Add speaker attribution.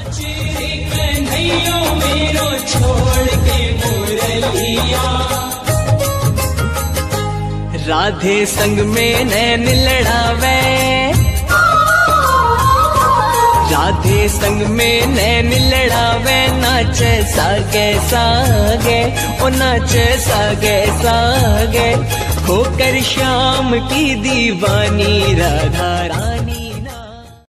Speaker 1: मेरो छोड़ के मुरलिया, राधे संग में नैन लड़ावे, राधे संग में नैन लड़ावे, नाचे सागे सागे, ओ नाचे सागे सागे, होकर श्याम की दीवानी राधा रानी।